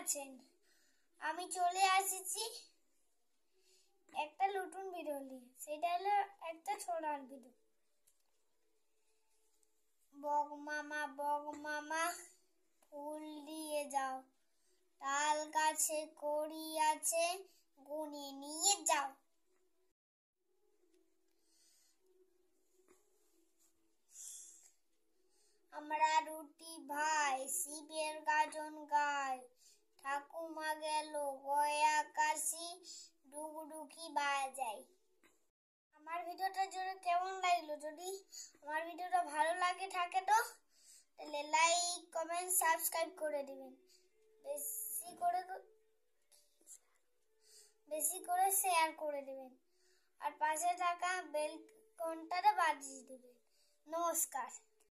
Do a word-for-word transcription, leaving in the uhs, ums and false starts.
আছেন? আমি চলে আসছি একটা নতুন ভিডিও নিয়ে। সেটা হলো একটা ছোড়ার ভিডিও। বক মামা বক মামা ফুল দিয়ে যাও, তাল গাছে কড়ি আছে গুনে নিয়ে যাও। আমরা রুটি ভাই শিবের গাজন গাই, ঠাকুমা গেল গয়া কাশি ডুগডুগি বাজাই। আমার ভিডিওটা যদি কেমন লাগলো, যদি আমার ভিডিওটা ভালো লাগে থাকে তো তাহলে লাইক কমেন্ট সাবস্ক্রাইব করে দিবেন, বেশি করে বেশি করে শেয়ার করে দিবেন, আর পাশে থাকা বেল ঘন্টাটা বাজিয়ে দিবেন। নমস্কার।